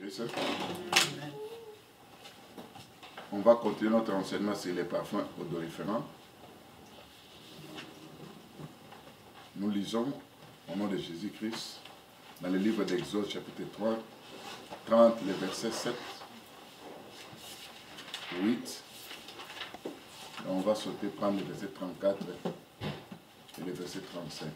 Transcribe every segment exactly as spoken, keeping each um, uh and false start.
Jésus-Christ. On va continuer notre enseignement sur les parfums odoriférants. Nous lisons au nom de Jésus-Christ dans le livre d'Exode chapitre trois, trente, les versets sept, huit. Et on va sauter prendre le verset trente-quatre et le verset trente-cinq.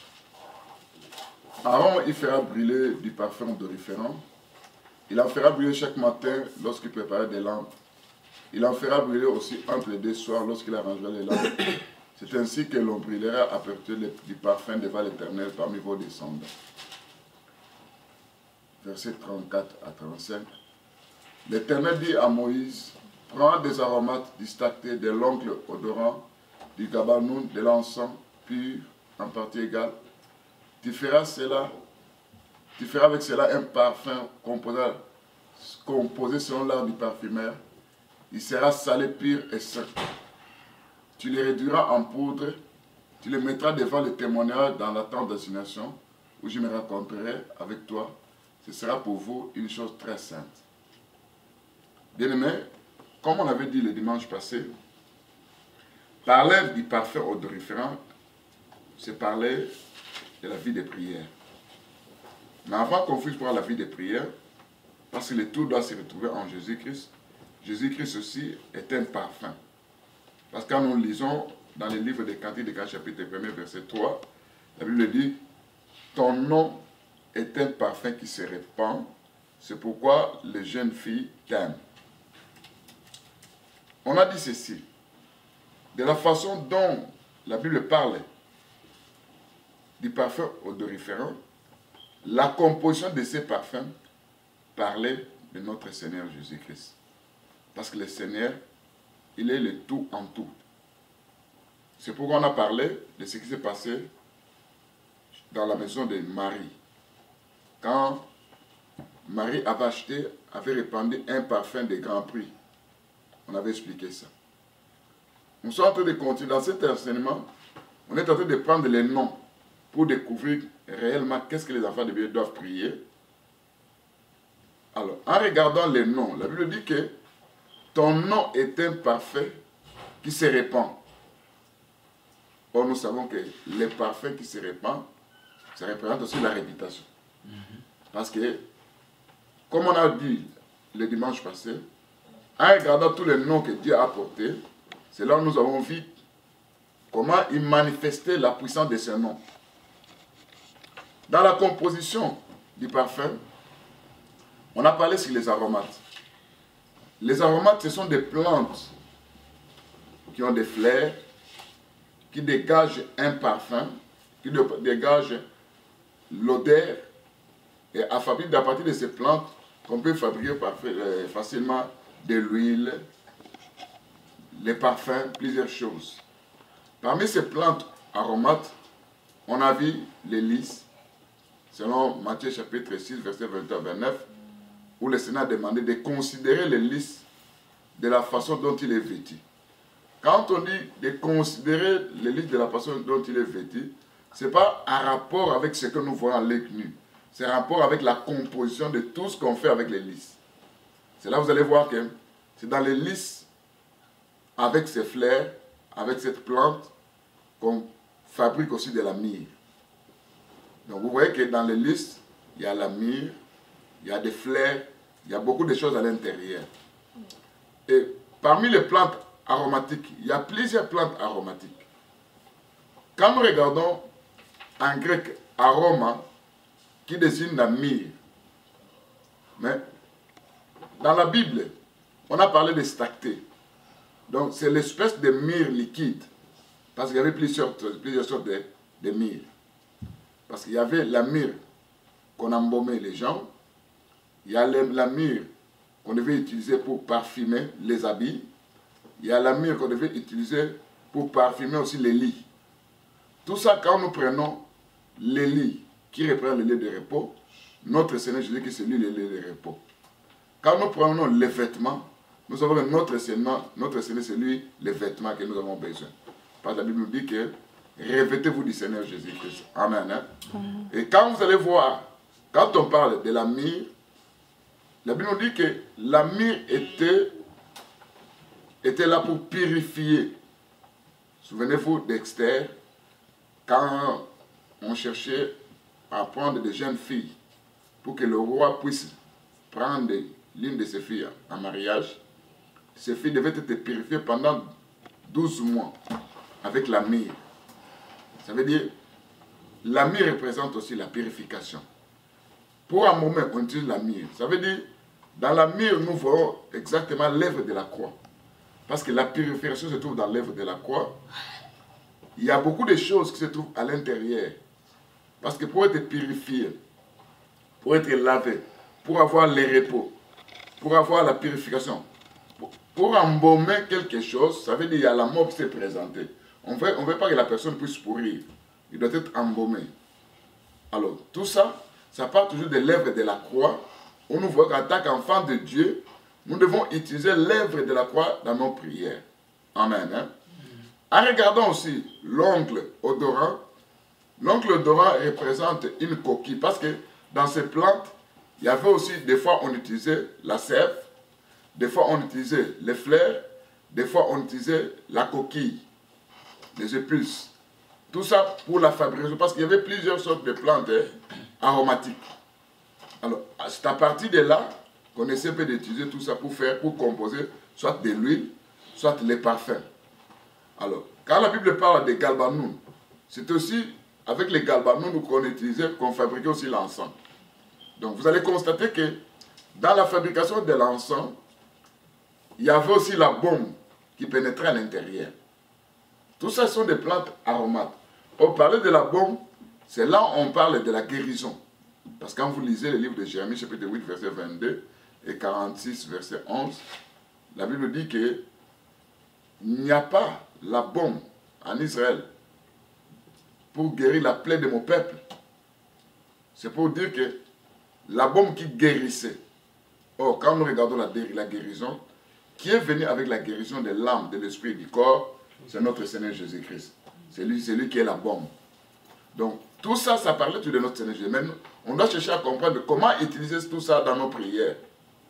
Aaron, il fera brûler du parfum odoriférant. Il en fera brûler chaque matin lorsqu'il préparait des lampes. Il en fera brûler aussi entre les deux soirs lorsqu'il arrangera les lampes. C'est ainsi que l'on brûlera à partir du parfum devant l'Éternel parmi vos descendants. Verset trente-quatre à trente-cinq. L'Éternel dit à Moïse, prends des aromates, du stacté, de l'ongle odorant, du gabanoun, de l'encens pur, en partie égale. Tu feras cela, tu feras avec cela un parfum composé, composé selon l'art du parfumeur. Il sera salé, pur et sain. Tu les réduiras en poudre, tu les mettras devant le témoignage dans la tente d'assignation, où je me rencontrerai avec toi. Ce sera pour vous une chose très sainte. Bien-aimés, comme on avait dit le dimanche passé, parler du parfum odoriférant, c'est parler de la vie de prière. Mais avant qu'on puisse voir la vie de prière, parce que le tout doit se retrouver en Jésus-Christ, Jésus-Christ aussi est un parfum. Parce que quand nous lisons dans le livre des Cantiques, de chapitre un, verset trois, la Bible dit, ton nom est un parfum qui se répand, c'est pourquoi les jeunes filles t'aiment. On a dit ceci, de la façon dont la Bible parle du parfum odoriférant, la composition de ces parfums parlait de notre Seigneur Jésus-Christ. Parce que le Seigneur, il est le tout en tout. C'est pourquoi on a parlé de ce qui s'est passé dans la maison de Marie. Quand Marie avait acheté, avait répandu un parfum de grand prix. On avait expliqué ça. Nous sommes en train de continuer dans cet enseignement. On est en train de prendre les noms pour découvrir réellement qu'est-ce que les enfants de Dieu doivent prier. Alors, en regardant les noms, la Bible dit que ton nom est un parfum qui se répand. Or, nous savons que les parfums qui se répandent, ça représente aussi la réputation. Mm-hmm. Parce que, comme on a dit le dimanche passé, en regardant tous les noms que Dieu a portés, c'est là où nous avons vu comment il manifestait la puissance de ses noms. Dans la composition du parfum, on a parlé sur les aromates. Les aromates, ce sont des plantes qui ont des fleurs, qui dégagent un parfum, qui dégagent l'odeur, et à fabriquer à partir de ces plantes, qu'on peut fabriquer facilement de l'huile, les parfums, plusieurs choses. Parmi ces plantes aromates, on a vu les lys, selon Matthieu chapitre six, verset vingt-deux à vingt-neuf, où le Seigneur a demandé de considérer le lys de la façon dont il est vêtu. Quand on dit de considérer le lys de la façon dont il est vêtu, ce n'est pas un rapport avec ce que nous voyons à l'œil nu. C'est un rapport avec la composition de tout ce qu'on fait avec les lys. C'est là que vous allez voir que c'est dans les lys, avec ces fleurs, avec cette plante, qu'on fabrique aussi de la myrrhe. Donc vous voyez que dans les lys, il y a la myrrhe, il y a des fleurs, il y a beaucoup de choses à l'intérieur. Et parmi les plantes aromatiques, il y a plusieurs plantes aromatiques. Quand nous regardons en grec aroma, qui désigne la myrrhe, mais dans la Bible, on a parlé de stacté. Donc c'est l'espèce de myrrhe liquide, parce qu'il y avait plusieurs, plusieurs sortes de, de myrrhe. Parce qu'il y avait la myrrhe qu'on embaumait les gens, il y a la myrrhe qu'on devait utiliser pour parfumer les habits, il y a la myrrhe qu'on devait utiliser pour parfumer aussi les lits. Tout ça, quand nous prenons les lits qui reprennent le lit de repos, notre Seigneur Jésus qui c'est lui le lit de repos. Quand nous prenons les vêtements, nous savons que notre Seigneur, notre Seigneur c'est lui les vêtements que nous avons besoin. Parce que la Bible nous dit que revêtez-vous du Seigneur Jésus-Christ. Amen. Hein? Mm-hmm. Et quand vous allez voir, quand on parle de la myrrhe, la Bible nous dit que la myrrhe était, était là pour purifier. Souvenez-vous d'Esther, quand on cherchait à prendre des jeunes filles pour que le roi puisse prendre l'une de ses filles en mariage, ces filles devaient être purifiées pendant douze mois avec la myrrhe. Ça veut dire, la myrrhe représente aussi la purification. Pour un moment, on utilise la myrrhe. Ça veut dire, dans la myrrhe, nous voyons exactement l'œuvre de la croix. Parce que la purification se trouve dans l'œuvre de la croix. Il y a beaucoup de choses qui se trouvent à l'intérieur. Parce que pour être purifié, pour être lavé, pour avoir le repos, pour avoir la purification, pour, pour embaumer quelque chose, ça veut dire qu'il y a la mort qui s'est présentée. On ne veut, on veut pas que la personne puisse pourrir. Il doit être embaumé. Alors, tout ça, ça part toujours de l'œuvre de la croix. On nous voit qu'en tant qu'enfant de Dieu, nous devons utiliser l'œuvre de la croix dans nos prières. Amen. Hein? En regardant aussi l'ongle odorant, l'ongle odorant représente une coquille. Parce que dans ces plantes, il y avait aussi, des fois on utilisait la sève, des fois on utilisait les fleurs, des fois on utilisait la coquille, les épices. Tout ça pour la fabrication, parce qu'il y avait plusieurs sortes de plantes hein, aromatiques. Alors, c'est à partir de là qu'on essaie d'utiliser tout ça pour faire, pour composer soit de l'huile, soit les parfums. Alors, quand la Bible parle des galbanum, c'est aussi avec les galbanum qu'on utilisait, qu'on fabriquait aussi l'encens. Donc, vous allez constater que dans la fabrication de l'encens, il y avait aussi la baume qui pénétrait à l'intérieur. Tout ça sont des plantes aromates. Pour parler de la baume, c'est là où on parle de la guérison. Parce que quand vous lisez le livre de Jérémie, chapitre huit, verset vingt-deux, et quarante-six, verset onze, la Bible dit qu'il n'y a pas la baume en Israël pour guérir la plaie de mon peuple. C'est pour dire que la baume qui guérissait. Or, quand nous regardons la, la guérison, qui est venu avec la guérison de l'âme, de l'esprit et du corps, c'est notre Seigneur Jésus-Christ. C'est lui, c'est lui qui est la baume. Donc, tout ça, ça parlait de notre Seigneur Jésus. Mais on doit chercher à comprendre comment utiliser tout ça dans nos prières.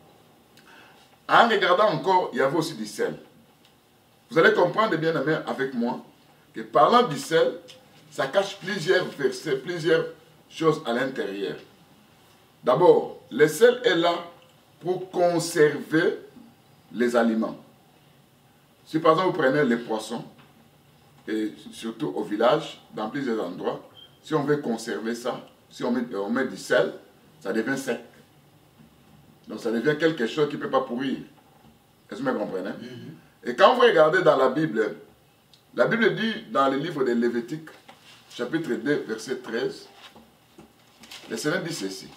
En regardant encore, il y avait aussi du sel. Vous allez comprendre, bien aimé, avec moi, que parlant du sel, ça cache plusieurs versets, plusieurs choses à l'intérieur. D'abord, le sel est là pour conserver les aliments. Si par exemple vous prenez les poissons, et surtout au village, dans plusieurs endroits, si on veut conserver ça, si on met, on met du sel, ça devient sec. Donc ça devient quelque chose qui ne peut pas pourrir. Est-ce que vous me comprenez? Mm-hmm. Et quand vous regardez dans la Bible, la Bible dit dans le livre de Lévitique, chapitre deux, verset treize, le Seigneur dit ceci.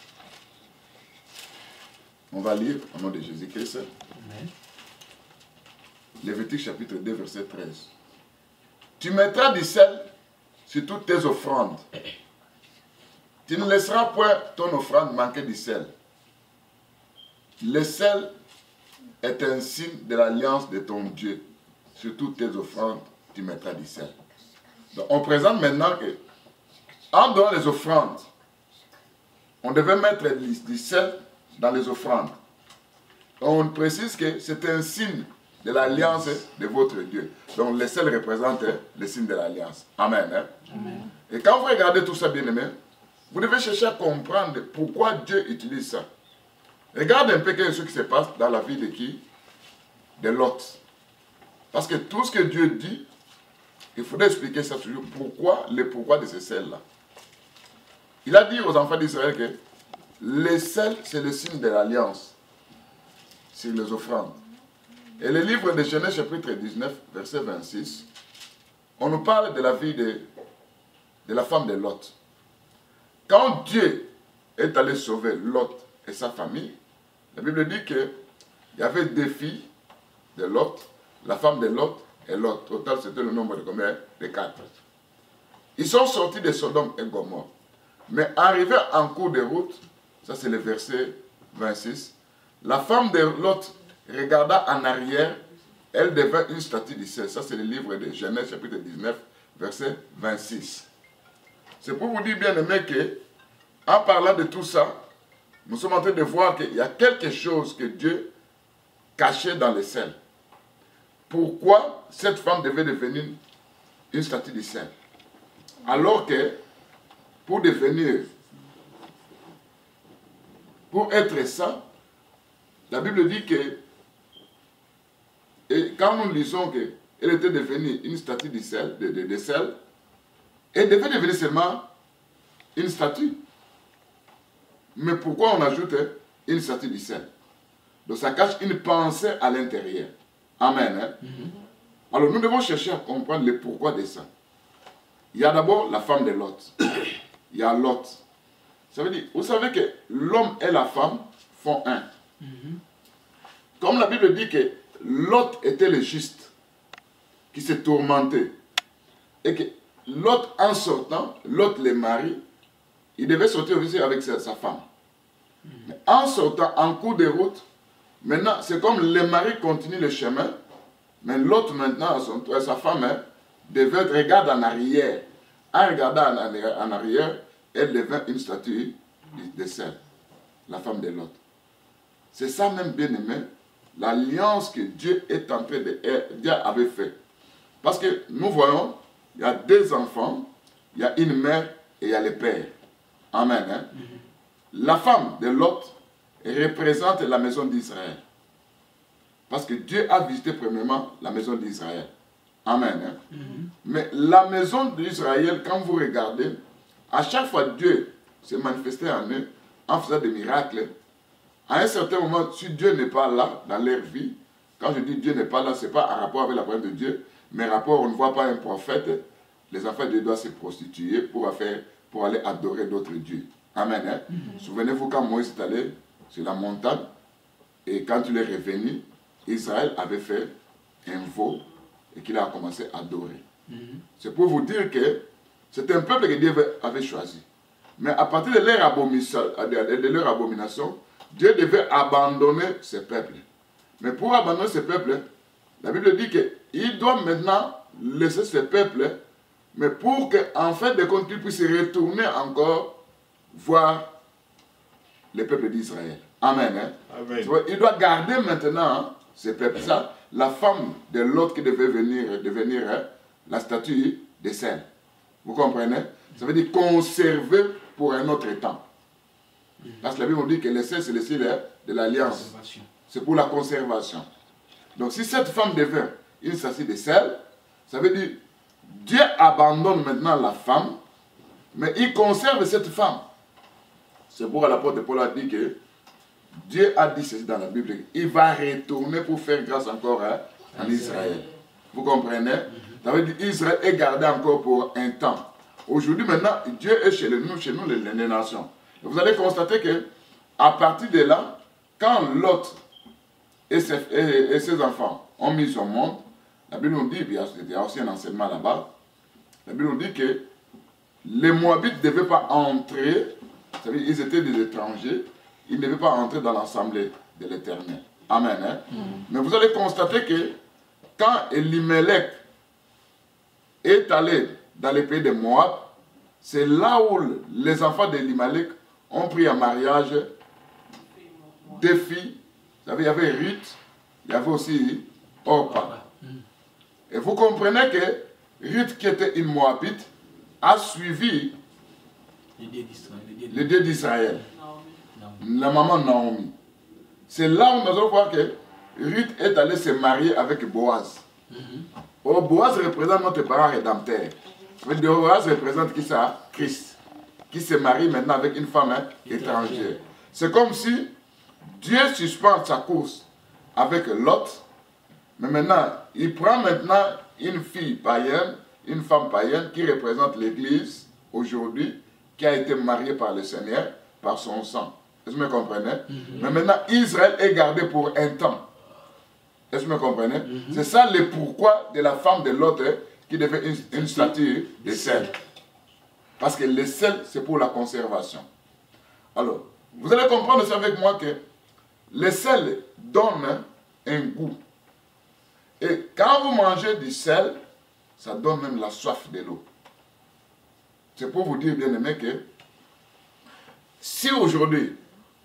On va lire au nom de Jésus-Christ. Lévitique chapitre deux, verset treize. Tu mettras du sel sur toutes tes offrandes. Tu ne laisseras point ton offrande manquer du sel. Le sel est un signe de l'alliance de ton Dieu. Sur toutes tes offrandes, tu mettras du sel. Donc, on présente maintenant que, en dehors des offrandes, on devait mettre du, du sel dans les offrandes. On précise que c'est un signe de l'alliance de votre Dieu. Donc le sel représente le signe de l'alliance. Amen, hein? Amen. Et quand vous regardez tout ça, bien aimé, vous devez chercher à comprendre pourquoi Dieu utilise ça. Regardez un peu ce qui se passe dans la vie de qui? De Lot. Parce que tout ce que Dieu dit, il faudrait expliquer ça toujours. Pourquoi, le pourquoi de ce sel-là. Il a dit aux enfants d'Israël que le sel, c'est le signe de l'alliance sur les offrandes. Et le livre de Genèse, chapitre dix-neuf, verset vingt-six, on nous parle de la vie de, de la femme de Lot. Quand Dieu est allé sauver Lot et sa famille, la Bible dit qu'il y avait deux filles de Lot, la femme de Lot et Lot. Au total, c'était le nombre de combien? De quatre. Ils sont sortis de Sodome et Gomorrhe. Mais arrivés en cours de route, ça c'est le verset vingt-six, la femme de Lot regarda en arrière, elle devint une statue du sel. Ça c'est le livre de Genèse chapitre dix-neuf, verset vingt-six. C'est pour vous dire bien aimé que, en parlant de tout ça, nous sommes en train de voir qu'il y a quelque chose que Dieu cachait dans le sel. Pourquoi cette femme devait devenir une statue de sel? Alors que, pour devenir, pour être ça, la Bible dit que, et quand nous lisons qu'elle était devenue une statue de sel, de, de, de sel, elle devait devenir seulement une statue. Mais pourquoi on ajoute une statue de sel? Donc ça cache une pensée à l'intérieur. Amen. Hein? Mm-hmm. Alors nous devons chercher à comprendre le pourquoi de ça. Il y a d'abord la femme de Lot. Il y a Lot. Ça veut dire, vous savez que l'homme et la femme font un. Mm-hmm. Comme la Bible dit que Lot était le juste, qui s'est tourmenté. Et que Lot, en sortant, Lot le mari, il devait sortir aussi avec sa, sa femme. Mm-hmm. Mais en sortant, en cours de route, maintenant, c'est comme le mari continue le chemin, mais l'autre maintenant, son, sa femme, hein, devait regarder en arrière. En regardant en, en arrière, elle devint une statue de, de sel, la femme de l'autre. C'est ça même, bien aimé, l'alliance que Dieu est en train de... Dieu avait fait. Parce que nous voyons, il y a deux enfants, il y a une mère et il y a le père. Amen. Hein? Mm-hmm. La femme de l'autre représente la maison d'Israël. Parce que Dieu a visité premièrement la maison d'Israël. Amen. Hein? Mm-hmm. Mais la maison d'Israël, quand vous regardez, à chaque fois Dieu s'est manifesté en eux, en faisant des miracles. À un certain moment, si Dieu n'est pas là dans leur vie, quand je dis Dieu n'est pas là, ce n'est pas en rapport avec la parole de Dieu, mais rapport, on ne voit pas un prophète, les enfants de Dieu doivent se prostituer pour, faire, pour aller adorer d'autres dieux. Amen. Hein? Mm-hmm. Souvenez-vous quand Moïse est allé sur la montagne, et quand il est revenu, Israël avait fait un veau et qu'il a commencé à adorer. Mm-hmm. C'est pour vous dire que c'est un peuple que Dieu avait choisi. Mais à partir de leur abomination, de leur abomination Dieu devait abandonner ce peuple. Mais pour abandonner ce peuple, la Bible dit qu'il doit maintenant laisser ce peuple, mais pour qu'en fait de compte, il puisse retourner encore voir le peuple d'Israël. Amen. Hein? Amen. Il doit garder maintenant hein, ce peuple. Ça, la femme de l'autre qui devait venir devenir hein, la statue de sel. Vous comprenez? Ça veut dire conserver pour un autre temps. Parce que la Bible dit que le sel, c'est le sel de l'alliance. C'est pour la conservation. Donc si cette femme devient une statue de sel, ça veut dire Dieu abandonne maintenant la femme, mais il conserve cette femme. C'est pourquoi l'apôtre Paul a dit que Dieu a dit ceci dans la Bible, il va retourner pour faire grâce encore hein, en Israël. Vous comprenez? Ça veut dire Israël est gardé encore pour un temps. Aujourd'hui maintenant, Dieu est chez nous, chez nous les, les nations. Et vous allez constater que à partir de là, quand Lot et ses, et, et ses enfants ont mis au monde, la Bible nous dit, il y a aussi un enseignement là-bas, la Bible nous dit que les Moabites ne devaient pas entrer, ça veut dire ils étaient des étrangers, ils ne devaient pas entrer dans l'assemblée de l'Éternel. Amen. Hein? Mm. Mais vous allez constater que quand Elimelech est allé dans les pays de Moab, c'est là où les enfants d'Elimelech ont pris en mariage deux filles. Vous savez, il y avait Ruth, il y avait aussi Orpa. Et vous comprenez que Ruth, qui était une Moabite, a suivi les dieux d'Israël. La maman Naomi. C'est là où nous allons voir que Ruth est allée se marier avec Boaz. Mm-hmm. Oh, Boaz représente notre parent rédempteur. Boaz représente qui ça? Christ. Qui se marie maintenant avec une femme hein, étrangère. C'est comme si Dieu suspend sa course avec Lot, mais maintenant, il prend maintenant une fille païenne, une femme païenne qui représente l'Église aujourd'hui, qui a été mariée par le Seigneur, par son sang. Est-ce que vous me comprenez? Mm-hmm. Mais maintenant, Israël est gardé pour un temps. Est-ce que vous me comprenez? Mm-hmm. C'est ça le pourquoi de la femme de l'autre qui devait une, une statue de sel. Parce que le sel, c'est pour la conservation. Alors, vous allez comprendre aussi avec moi que le sel donne un goût. Et quand vous mangez du sel, ça donne même la soif de l'eau. C'est pour vous dire, bien aimé, que si aujourd'hui,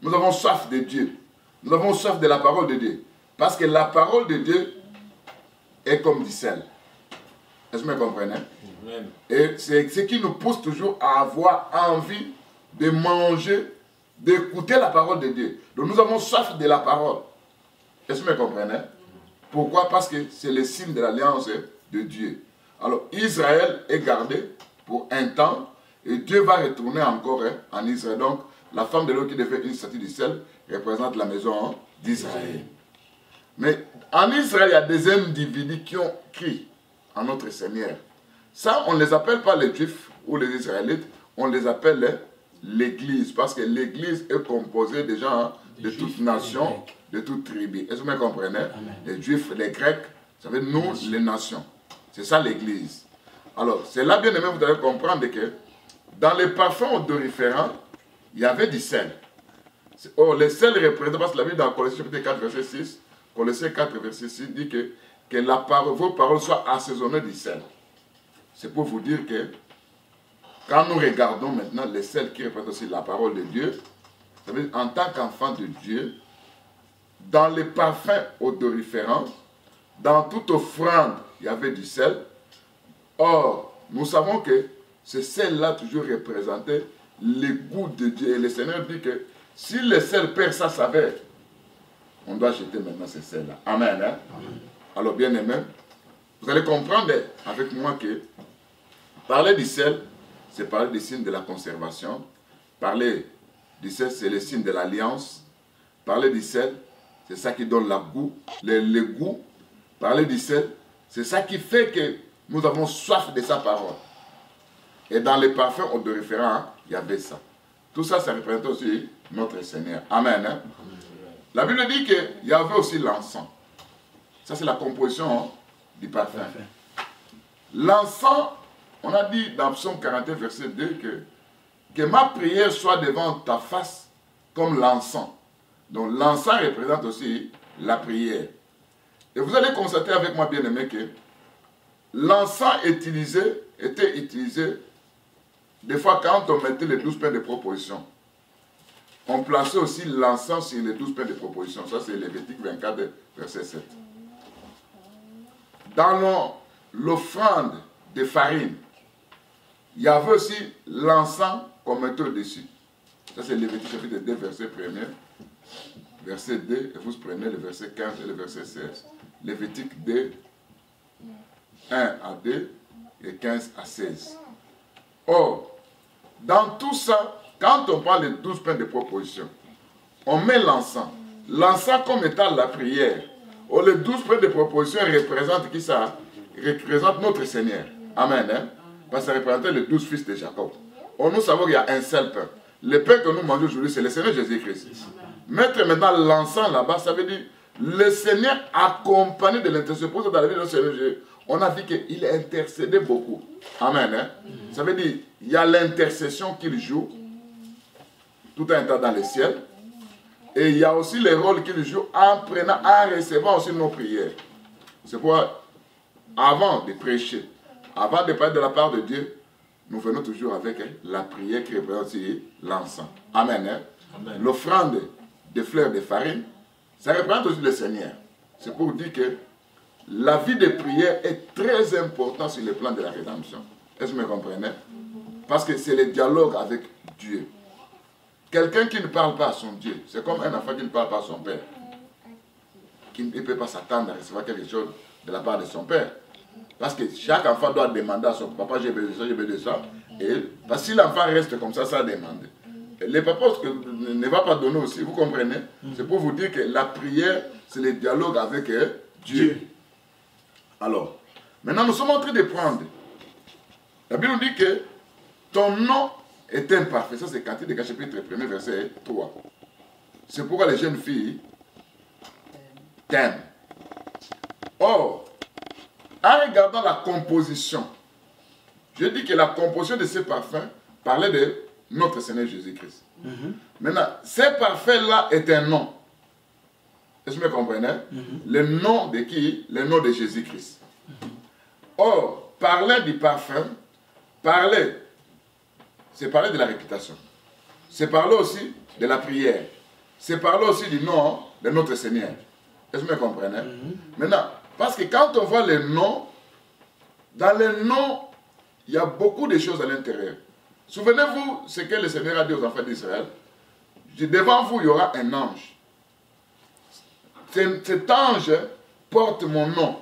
nous avons soif de Dieu. Nous avons soif de la parole de Dieu. Parce que la parole de Dieu est comme du sel. Est-ce que vous me comprenez? Amen. Et c'est ce qui nous pousse toujours à avoir envie de manger, d'écouter la parole de Dieu. Donc nous avons soif de la parole. Est-ce que vous me comprenez? Pourquoi? Parce que c'est le signe de l'alliance de Dieu. Alors Israël est gardé pour un temps et Dieu va retourner encore en Israël. Donc la femme de l'eau qui devait une statue du sel représente la maison d'Israël. Mais en Israël, il y a des individus qui ont crié à notre Seigneur. Ça, on ne les appelle pas les Juifs ou les Israélites, on les appelle l'Église, parce que l'Église est composée de gens de toutes nations, de toutes tribus. Est-ce que vous me comprenez? Amen. Les Juifs, les Grecs, vous savez, nous, les nations. C'est ça l'Église. Alors, c'est là, bien aimé, vous devez comprendre que dans les parfums odoriférants, il y avait du sel. Oh, le sel représente, parce que la Bible dans Colossiens quatre, verset six, Colossiens quatre, verset six, dit que, que la parole, vos paroles soient assaisonnées du sel. C'est pour vous dire que, quand nous regardons maintenant le sel qui représente aussi la parole de Dieu, ça veut dire, en tant qu'enfant de Dieu, dans les parfums odoriférants, dans toute offrande, il y avait du sel. Or, nous savons que ce sel-là toujours représentait le goût de Dieu. Et le Seigneur dit que si le sel perd sa saveur, on doit jeter maintenant ce sel-là. Amen, hein? Amen. Alors, bien aimé, vous allez comprendre avec moi que parler du sel, c'est parler des signes de la conservation. Parler du sel, c'est le signe de l'alliance. Parler du sel, c'est ça qui donne la goût, le, le goût. Parler du sel, c'est ça qui fait que nous avons soif de sa parole. Et dans les parfums odoriférants, il y avait ça. Tout ça, ça représente aussi notre Seigneur. Amen. Hein? La Bible dit qu'il y avait aussi l'encens. Ça, c'est la composition hein, du parfum. L'encens, on a dit dans Psaume quarante et un, verset deux, que, que ma prière soit devant ta face comme l'encens. Donc l'encens représente aussi la prière. Et vous allez constater avec moi, bien aimé, que l'encens utilisé était utilisé des fois quand on mettait les douze pains de proposition. On plaçait aussi l'encens sur les douze pains de proposition. Ça, c'est Lévitique vingt-quatre, verset sept. Dans l'offrande de farine, il y avait aussi l'encens qu'on mettait au-dessus. Ça, c'est Lévitique chapitre deux, verset un, verset deux, et vous prenez le verset quinze et le verset seize. Lévitique deux, un à deux et quinze à seize. Or, dans tout ça, quand on parle de douze pains de proposition, on met l'encens. L'encens comme étant la prière. Or, les douze pains de proposition représentent qui ça? Représentent notre Seigneur. Amen. Hein? Parce que ça représentait les douze fils de Jacob. Or, nous savons qu'il y a un seul pain. Le pain que nous mangeons aujourd'hui, c'est le Seigneur Jésus-Christ. Mettre maintenant l'encens là-bas, ça veut dire le Seigneur accompagné de l'intercession. Pour ça, dans la vie de notre Seigneur Jésus, on a vu qu'il intercédait beaucoup. Amen. Hein? Mm-hmm. Ça veut dire il y a l'intercession qu'il joue tout un temps dans le ciel. Et il y a aussi le rôle qu'il joue en prenant, en recevant aussi nos prières. C'est pourquoi, avant de prêcher, avant de parler de la part de Dieu, nous venons toujours avec hein, la prière qui représente aussi l'encens. Amen. Hein? Amen. L'offrande de fleurs de farine, ça représente aussi le Seigneur. C'est pour dire que la vie de prière est très importante sur le plan de la rédemption. Est-ce que vous me comprenez? Parce que c'est le dialogue avec Dieu. Quelqu'un qui ne parle pas à son Dieu, c'est comme un enfant qui ne parle pas à son père. Qui ne peut pas s'attendre à recevoir quelque chose de la part de son père. Parce que chaque enfant doit demander à son papa, j'ai besoin de ça, j'ai besoin de ça. Et parce que si l'enfant reste comme ça, ça demande. Le papa ne va pas donner aussi, vous comprenez? C'est pour vous dire que la prière, c'est le dialogue avec euh, Dieu. Dieu. Alors, maintenant nous sommes en train de prendre. La Bible nous dit que ton nom est imparfait. Ça c'est Cantique des Cantiques, chapitre un, verset trois. C'est pourquoi les jeunes filles t'aiment. Or, en regardant la composition, je dis que la composition de ces parfums parlait de notre Seigneur Jésus-Christ. Mm-hmm. Maintenant, ce parfum-là est un nom. Est-ce que vous me comprenez? Mm-hmm. Le nom de qui? Le nom de Jésus-Christ. Mm-hmm. Or, parler du parfum, parler, c'est parler de la réputation. C'est parler aussi de la prière. c'est parler aussi du nom de notre Seigneur. Est-ce que vous me comprenez? Mm-hmm. Maintenant, parce que quand on voit les noms, dans les noms, il y a beaucoup de choses à l'intérieur. Souvenez-vous ce que le Seigneur a dit aux enfants d'Israël. Devant vous, il y aura un ange. Cet ange porte mon nom.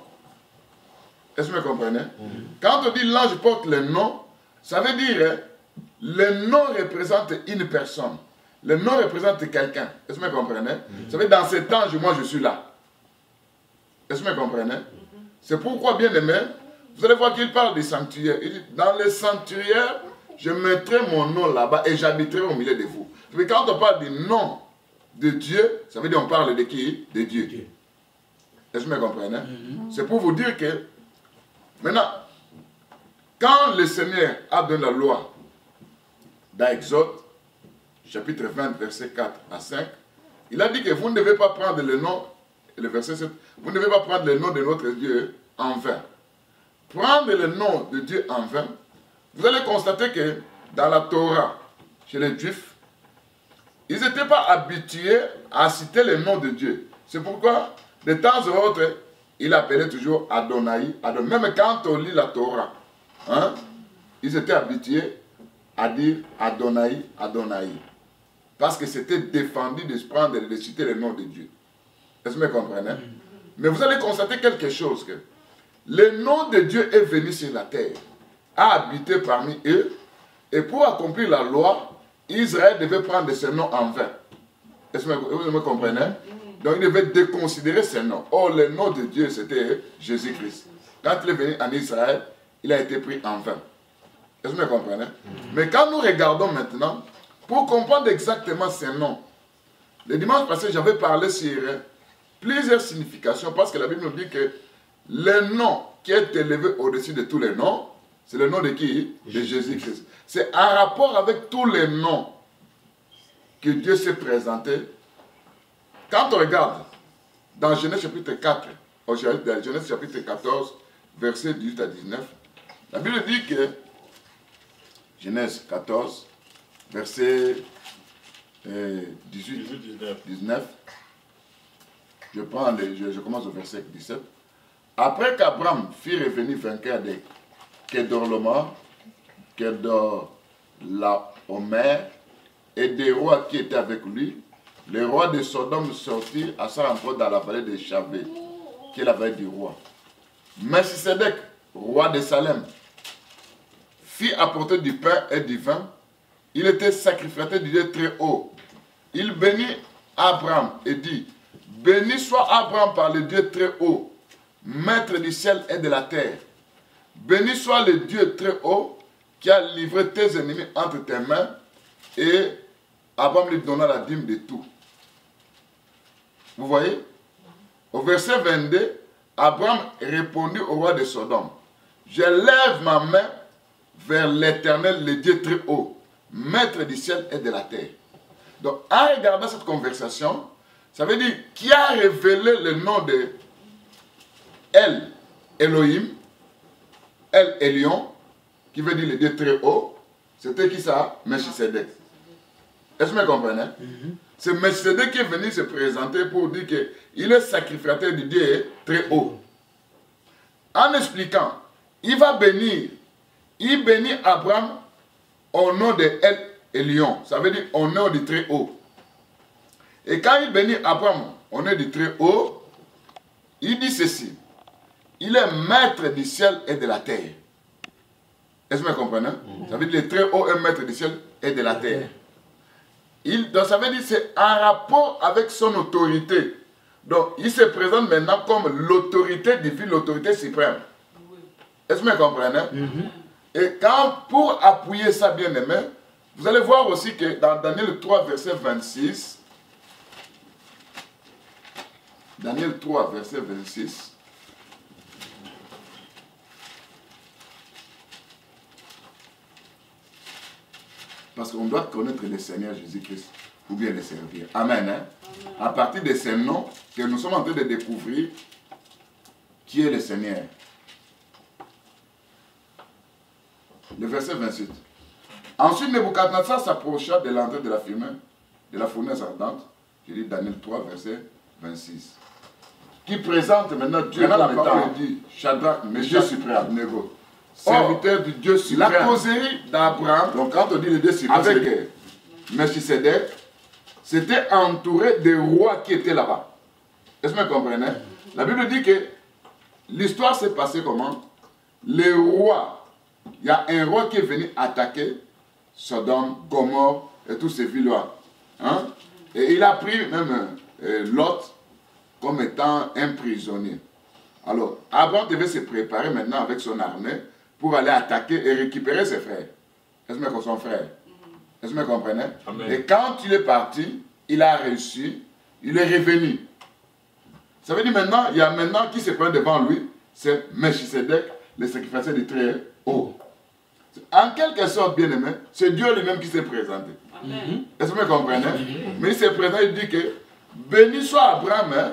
Est-ce que vous me comprenez? Mm-hmm. Quand on dit l'ange porte le nom, ça veut dire le nom représente une personne. Le nom représente quelqu'un. Est-ce que vous me comprenez? Mm-hmm. Ça veut dire dans cet ange, moi je suis là. Est-ce que vous me comprenez? Mm-hmm. C'est pourquoi, bien aimé, vous allez voir qu'il parle du sanctuaire. Il dit, dans le sanctuaire, je mettrai mon nom là-bas et j'habiterai au milieu de vous. Mais quand on parle du nom de Dieu, ça veut dire qu'on parle de qui? De Dieu. Dieu. Est-ce que vous me comprenez? Mm-hmm. C'est pour vous dire que, maintenant, quand le Seigneur a donné la loi dans Exode, chapitre vingt, verset quatre à cinq, il a dit que vous ne devez pas prendre le nom, le verset sept, vous ne devez pas prendre le nom de notre Dieu en vain. Prendre le nom de Dieu en vain, vous allez constater que dans la Torah, chez les Juifs, ils n'étaient pas habitués à citer le nom de Dieu. C'est pourquoi, de temps en temps, il appelait toujours Adonai, Adonai. Même quand on lit la Torah, hein, ils étaient habitués à dire Adonai, Adonai. Parce que c'était défendu de se prendre et de citer le nom de Dieu. Est-ce que vous me comprenez? Mm. Mais vous allez constater quelque chose, que le nom de Dieu est venu sur la terre, a habité parmi eux, et pour accomplir la loi, Israël devait prendre ce nom en vain. Est-ce que vous me comprenez? Mm. Donc il devait déconsidérer ce nom. Or, le nom de Dieu, c'était Jésus-Christ. Quand il est venu en Israël, il a été pris en vain. Est-ce que vous me comprenez? Mm. Mais quand nous regardons maintenant, pour comprendre exactement ces noms, le dimanche passé, j'avais parlé sur plusieurs significations, parce que la Bible nous dit que le nom qui est élevé au-dessus de tous les noms, c'est le nom de qui? De Jésus-Christ. C'est en rapport avec tous les noms que Dieu s'est présenté. Quand on regarde dans Genèse chapitre quatre, dans Genèse chapitre quatorze, versets dix-huit à dix-neuf, la Bible dit que, Genèse quatorze, verset euh, dix-huit à dix-neuf, je, prends les, je, je commence au verset dix-sept. Après qu'Abraham fit revenir vainqueur de Kedorlaomer, Kedorlaomer et des rois qui étaient avec lui, les rois de Sodome sortirent à sa rencontre dans la vallée de Chavé, qui est la vallée du roi. Melchisedec, roi de Salem, fit apporter du pain et du vin. Il était sacrificateur du Dieu très haut. Il bénit Abraham et dit, béni soit Abraham par le Dieu très haut, maître du ciel et de la terre. Béni soit le Dieu très haut qui a livré tes ennemis entre tes mains. Et Abraham lui donna la dîme de tout. Vous voyez? Au verset vingt-deux, Abraham répondit au roi de Sodome, je lève ma main vers l'Éternel, le Dieu très haut, maître du ciel et de la terre. Donc, en regardant cette conversation, ça veut dire qui a révélé le nom de El Elohim, El Elion, qui veut dire le Dieu très haut. C'était qui ça? Melchisedec. Est-ce que vous me comprenez? Mm-hmm. C'est Melchisedec qui est venu se présenter pour dire qu'il est sacrificateur du Dieu très haut. En expliquant, il va bénir, il bénit Abraham au nom de El Elion, ça veut dire au nom du très haut. Et quand il bénit Abraham au nom du très haut, il dit ceci, il est maître du ciel et de la terre. Est-ce que vous comprenez? Mm-hmm. Ça veut dire le très haut est maître du ciel et de la terre. Il, donc ça veut dire que c'est en rapport avec son autorité. Donc il se présente maintenant comme l'autorité divine, l'autorité suprême. Est-ce que vous comprenez? Mm-hmm. Et quand, pour appuyer ça bien aimé, vous allez voir aussi que dans Daniel trois, verset vingt-six, Daniel trois, verset vingt-six, parce qu'on doit connaître le Seigneur Jésus-Christ pour bien le servir. Amen. Hein? Amen. À partir de ces noms que nous sommes en train de découvrir qui est le Seigneur. Le verset vingt-huit. Ensuite, Nebuchadnezzar s'approcha de l'entrée de la fumée, de la fournaise ardente, Je lis Daniel trois, verset vingt-six. Qui présente maintenant Dieu Maintenant, comme la parole étant dit, Shadrach, le Meshach, Dieu suprême, Abednego, serviteur du Dieu la suprême. causerie d'Abraham, Donc quand on dit le Dieu suprême, avec c'est que Melchisedec, c'était entouré des rois qui étaient là-bas. Est-ce que vous comprenez? La Bible dit que l'histoire s'est passée comment? Les rois, il y a un roi qui est venu attaquer Sodome, Gomorrhe et tous ces villes-là. Hein? Et il a pris même euh, Lot comme étant un prisonnier. Alors, Abraham devait se préparer maintenant avec son armée pour aller attaquer et récupérer ses frères. Est-ce que son frère? Est-ce que vous comprenez? Amen. Et quand il est parti, il a réussi, il est revenu. Ça veut dire maintenant, il y a maintenant qui se prend devant lui, c'est Melchisedec, le sacrificateur du très haut. En quelque sorte, bien aimé, c'est Dieu lui-même qui s'est présenté. Amen. Est-ce que vous comprenez? Amen. Mais il s'est présenté, il dit que béni soit Abraham, hein,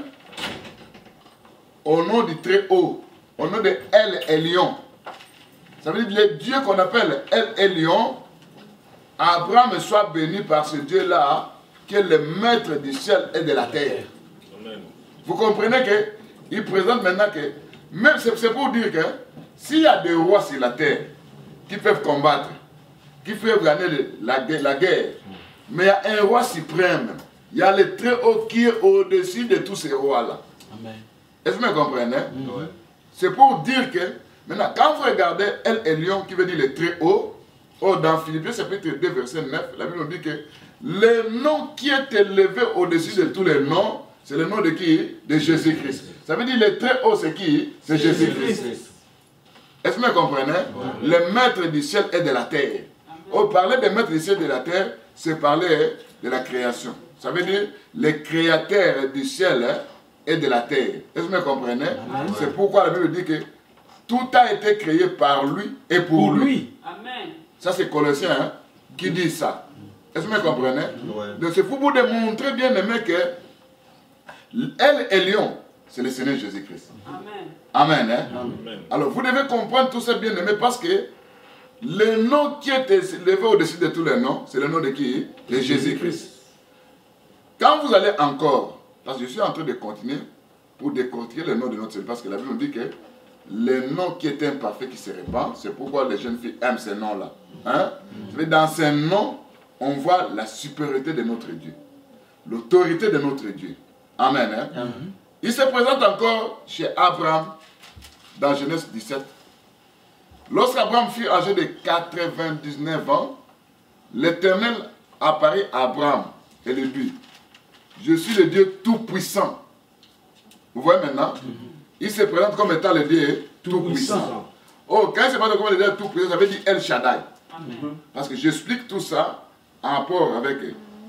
au nom du très haut, au nom de El Elyon. Ça veut dire le Dieu qu'on appelle El Elyon, Abraham soit béni par ce Dieu-là, qui est le maître du ciel et de la terre. Amen. Vous comprenez qu'il présente maintenant que, même c'est pour dire que s'il y a des rois sur la terre qui peuvent combattre, qui peuvent gagner la, la guerre, mais il y a un roi suprême, il y a le très haut qui est au-dessus de tous ces rois-là. Est-ce que vous comprenez? Mm-hmm. C'est pour dire que, maintenant, quand vous regardez El Elyon, qui veut dire le très haut, oh, dans Philippiens chapitre deux, verset neuf, la Bible nous dit que le nom qui est élevé au-dessus de tous les noms, c'est le nom de qui? De Jésus-Christ. Ça veut dire le très haut, c'est qui? C'est Jésus-Christ. Est-ce que vous comprenez? Ouais. Le maître du ciel et de la terre. Oh, parler de maître du ciel et de la terre, c'est parler de la création. Ça veut dire le créateur du ciel et de la terre. Est-ce que vous comprenez? C'est pourquoi la Bible dit que tout a été créé par lui et pour, pour lui. lui. Amen. Ça, c'est Colossiens hein, qui dit ça. Est-ce que vous comprenez? Ouais. Donc, c'est pour vous démontrer bien aimé que El Elyon, c'est le Seigneur Jésus-Christ. Amen. Amen, hein? Amen. Alors, vous devez comprendre tout ça bien aimé parce que le nom qui est élevé au-dessus de tous les noms, c'est le nom de qui? De Jésus-Christ. Quand vous allez encore, parce que je suis en train de continuer pour décortiquer le nom de notre Seigneur, parce que la Bible nous dit que le nom qui est imparfait qui se répand, c'est pourquoi les jeunes filles aiment ces noms-là. Hein? Mm. Dans ces noms, on voit la supériorité de notre Dieu, l'autorité de notre Dieu. Amen. Hein? Amen. Il se présente encore chez Abraham dans Genèse dix-sept. Lorsqu'Abraham fut âgé de quatre-vingt-dix-neuf ans, l'Éternel apparaît à Abraham et lui dit, je suis le Dieu tout-puissant. Vous voyez maintenant? Mm-hmm. Il se présente comme étant le Dieu tout-puissant. Oh, quand il se présente comme le Dieu tout-puissant, ça veut dire El Shaddai. Mm-hmm. Parce que j'explique tout ça en rapport avec,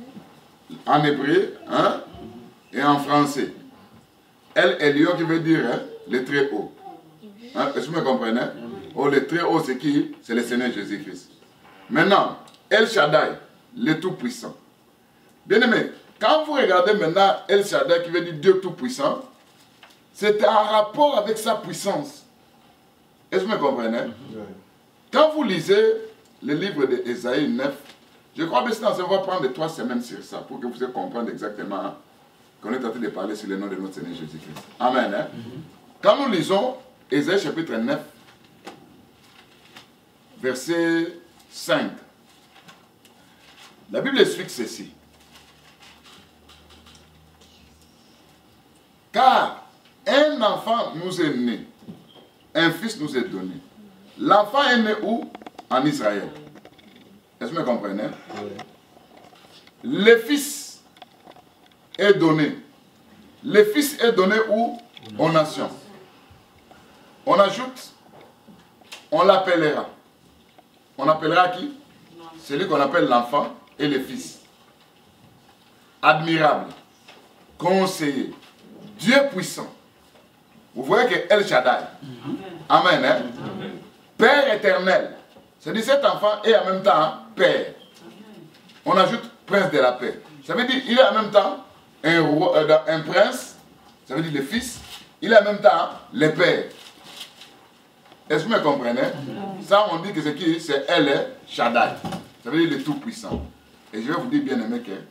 en hébreu hein, et en français. El Elyon qui veut dire hein, le très haut. Hein, est-ce que vous me comprenez? Mm-hmm. Oh, le très haut, c'est qui? C'est le Seigneur Jésus-Christ. Maintenant, El Shaddai, le tout-puissant. Bien aimé, quand vous regardez maintenant El Shaddai qui veut dire Dieu tout-puissant, c'est en rapport avec sa puissance. Est-ce que vous me comprenez? Oui. Quand vous lisez le livre d'Ésaïe neuf, je crois que c'est dans on va prendre trois semaines sur ça pour que vous puissiez comprendre exactement qu'on est en train de parler sur le nom de notre Seigneur Jésus-Christ. Amen. Hein? Mm-hmm. Quand nous lisons Ésaïe chapitre neuf, verset cinq, la Bible explique ceci. Car un enfant nous est né, un fils nous est donné. L'enfant est né où? En Israël. Est-ce que vous comprenez? Oui. Le fils est donné. Le fils est donné où? Aux nations. On ajoute, on l'appellera. On appellera qui? Celui qu'on appelle l'enfant et le fils. Admirable, conseiller, Dieu puissant. Vous voyez que El Shaddai. Mm-hmm. Amen. Hein? Mm-hmm. Père éternel. C'est-à-dire cet enfant est en même temps Père. On ajoute prince de la paix. Ça veut dire qu'il est en même temps un, roi, euh, un prince. Ça veut dire le fils. Il est en même temps le père. Est-ce que vous me comprenez? Mm-hmm. Ça, on dit que c'est qui? C'est El Shaddai. Ça veut dire le tout-puissant. Et je vais vous dire bien aimé que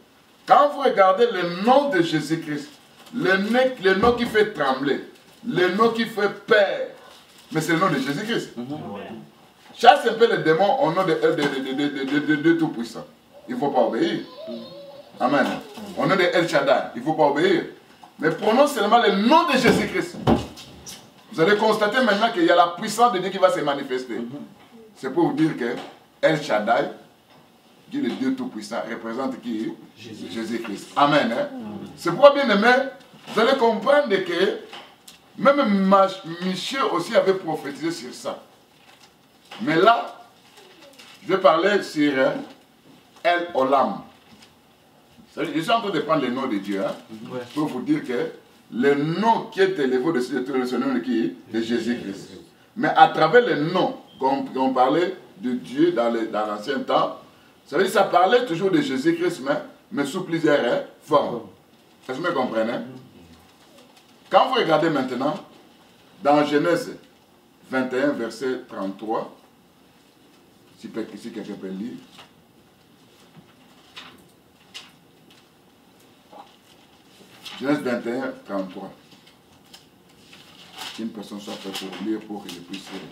Quand vous regardez le nom de Jésus-Christ, le, le nom qui fait trembler, le nom qui fait peur, mais c'est le nom de Jésus-Christ. Chasse un peu les démons au nom de, de, de, de, de, de, de, de Tout-Puissant. Il ne faut pas obéir. Amen. Au nom de El Shaddai, il ne faut pas obéir. Mais prononce seulement le nom de Jésus-Christ. Vous allez constater maintenant qu'il y a la puissance de Dieu qui va se manifester. C'est pour vous dire que El Shaddai, qui est le Dieu Tout-Puissant, représente qui? Jésus-Christ. Amen. Hein? C'est pourquoi, bien aimé, vous allez comprendre que même Michel aussi avait prophétisé sur ça. Mais là, je vais parler sur El Olam. Je suis en train de prendre le nom de Dieu, hein, ouais. Pour vous dire que le nom qui est élevé au-dessus de tout le nom de qui? De Jésus-Christ. Mais à travers le nom qu'on on parlait de Dieu dans l'ancien temps, ça veut dire que ça parlait toujours de Jésus-Christ, mais, mais sous plusieurs hein, formes. Est-ce que vous me comprenez? Quand vous regardez maintenant, dans Genèse vingt et un, verset trente-trois, si, si quelqu'un peut lire. Genèse vingt et un, trente-trois. Qu'une personne soit prête pour lire pour que je puisse lire.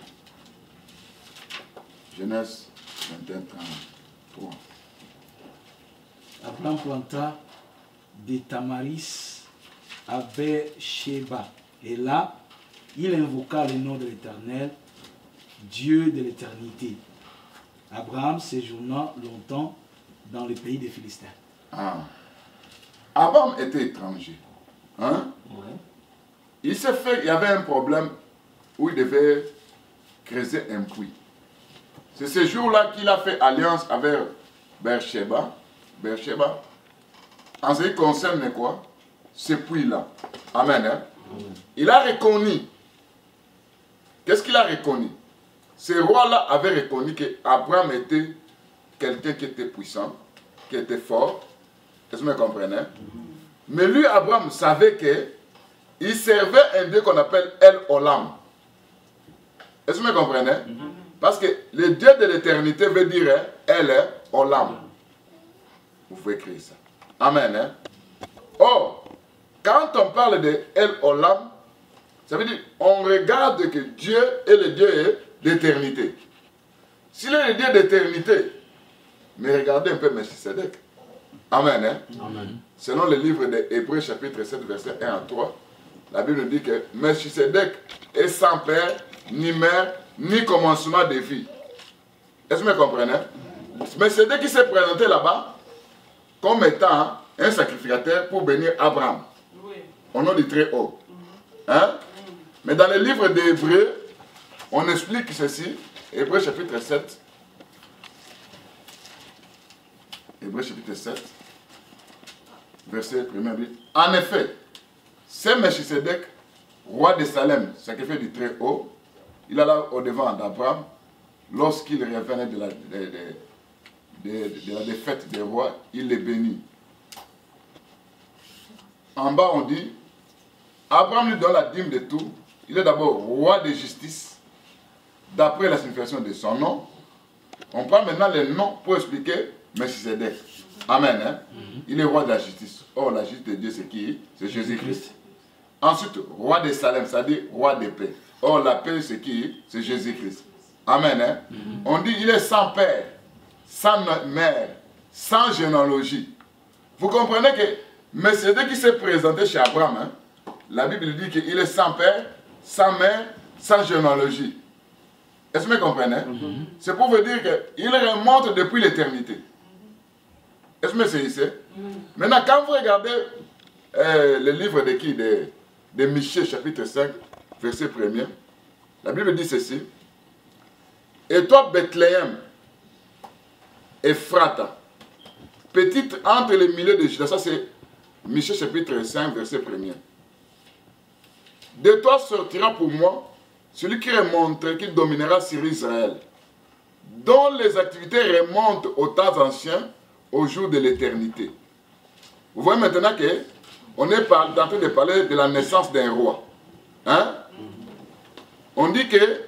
Genèse vingt et un, trente-trois. Abraham planta des tamaris à Beersheba. Et là, il invoqua le nom de l'Éternel, Dieu de l'éternité. Abraham séjourna longtemps dans le pays des Philistins. Ah. Abraham était étranger. Hein? Ouais. Il s'est fait, il y avait un problème où il devait creuser un puits. C'est ce jour-là qu'il a fait alliance avec Beersheba. Beersheba. En ce qui concerne quoi? Ce puits-là. Amen. Hein? Ouais. Il a reconnu. Qu'est-ce qu'il a reconnu? Ce roi-là avait reconnu qu'Abraham était quelqu'un qui était puissant, qui était fort. Est-ce que vous me comprenez? Mm-hmm. Mais lui, Abraham, savait qu'il servait un Dieu qu'on appelle El Olam. Est-ce que vous me comprenez? Mm-hmm. Parce que le Dieu de l'éternité veut dire El Olam. Vous pouvez écrire ça. Amen. Hein? Or, quand on parle de El Olam, ça veut dire on regarde que Dieu est le Dieu d'éternité. S'il est le Dieu d'éternité, mais regardez un peu Melchisedec. Amen. Hein? Amen. Selon le livre des Hébreux, chapitre sept, verset un à trois, la Bible dit que Melchisedec est sans père, ni mère, ni commencement de vie. Est-ce que vous me comprenez? Melchisedec qui s'est présenté là-bas comme étant un sacrificateur pour bénir Abraham. Oui. Au nom du Très-Haut. Hein? Mais dans le livre des Hébreux, on explique ceci. Hébreux chapitre sept. Hébreux chapitre sept. Verset premier. En effet, c'est Melchisedec, roi de Salem, sacrifié du Très-Haut. Il alla au-devant d'Abraham lorsqu'il revenait de la, de, de, de, de la défaite des rois. Il les bénit. En bas, on dit Abraham lui donne la dîme de tout. Il est d'abord roi de justice, d'après la signification de son nom. On prend maintenant le nom pour expliquer Melchisedec. Amen. Hein? Mm-hmm. Il est roi de la justice. Or, la justice de Dieu, c'est qui? C'est Jésus-Christ. Ensuite, roi de Salem, c'est-à-dire roi de paix. Or, la paix, c'est qui? C'est Jésus-Christ. Amen. Hein? Mm-hmm. On dit il est sans père, sans mère, sans généalogie. Vous comprenez que Melchisedec qui s'est présenté chez Abraham, hein? La Bible dit qu'il est sans père, sans mère, sans généalogie. Est-ce que vous comprenez? Mm-hmm. C'est pour vous dire qu'il remonte depuis l'éternité. Est-ce que vous me saisissez? Mm-hmm. Maintenant, quand vous regardez euh, le livre de qui? De, de Michée, chapitre cinq, verset premier, la Bible dit ceci. Et toi, Bethléem, Ephrata, petite entre les milieux de Juda, ça c'est Michée, chapitre cinq, verset premier. De toi sortira pour moi celui qui remonte, qui dominera sur Israël, dont les activités remontent aux temps anciens, au jour de l'éternité. Vous voyez maintenant qu'on est en train de parler de la naissance d'un roi. Hein? On dit que